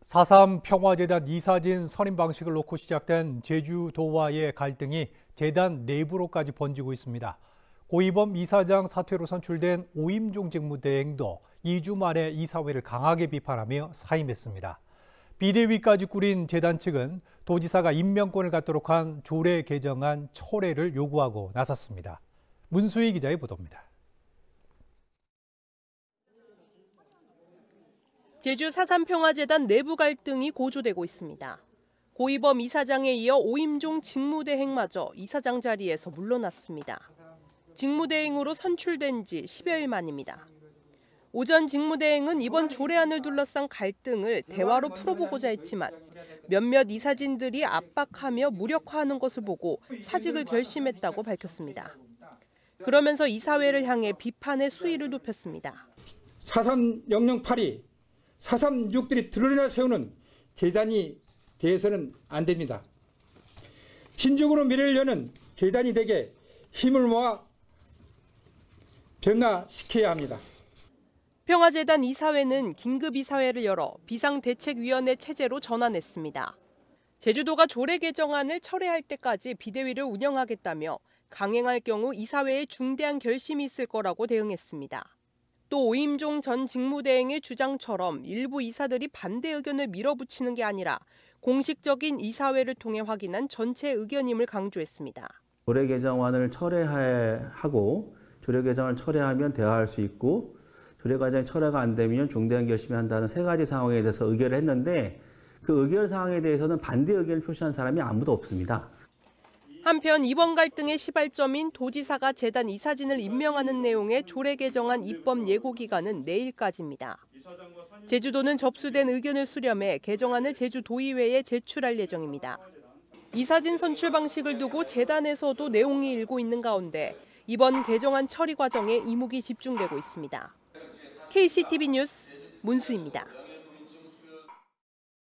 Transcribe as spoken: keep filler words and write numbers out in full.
사삼 평화재단 이사진 선임 방식을 놓고 시작된 제주도와의 갈등이 재단 내부로까지 번지고 있습니다. 고이범 이사장 사퇴로 선출된 오임종 직무대행도 이 주 만에 이사회를 강하게 비판하며 사임했습니다. 비대위까지 꾸린 재단 측은 도지사가 임명권을 갖도록 한 조례 개정안 철회를 요구하고 나섰습니다. 문수희 기자의 보도입니다. 제주 사삼 평화재단 내부 갈등이 고조되고 있습니다. 고이범 이사장에 이어 오임종 직무대행마저 이사장 자리에서 물러났습니다. 직무대행으로 선출된 지 십여일 만입니다. 오전 직무대행은 이번 조례안을 둘러싼 갈등을 대화로 풀어보고자 했지만 몇몇 이사진들이 압박하며 무력화하는 것을 보고 사직을 결심했다고 밝혔습니다. 그러면서 이사회를 향해 비판의 수위를 높였습니다. 사삼 영영팔이 사삼 육들이 드러내어 세우는 재단이 돼서는 안 됩니다. 진정으로 미래를 여는 재단이 되게 힘을 모아 변화시켜야 합니다. 평화재단 이사회는 긴급이사회를 열어 비상대책위원회 체제로 전환했습니다. 제주도가 조례 개정안을 철회할 때까지 비대위를 운영하겠다며 강행할 경우 이사회에 중대한 결심이 있을 거라고 대응했습니다. 또 오임종 전 직무대행의 주장처럼 일부 이사들이 반대 의견을 밀어붙이는 게 아니라 공식적인 이사회를 통해 확인한 전체 의견임을 강조했습니다. 조례 개정안을 철회하고 조례 개정을 철회하면 대화할 수 있고 조례 개정이 철회가 안 되면 중대한 결심을 한다는 세 가지 상황에 대해서 의결을 했는데 그 의결 사항에 대해서는 반대 의견을 표시한 사람이 아무도 없습니다. 한편 이번 갈등의 시발점인 도지사가 재단 이사진을 임명하는 내용의 조례 개정안 입법 예고 기간은 내일까지입니다. 제주도는 접수된 의견을 수렴해 개정안을 제주도의회에 제출할 예정입니다. 이사진 선출 방식을 두고 재단에서도 내용이 일고 있는 가운데 이번 개정안 처리 과정에 이목이 집중되고 있습니다. 케이씨티비 뉴스 문수희입니다.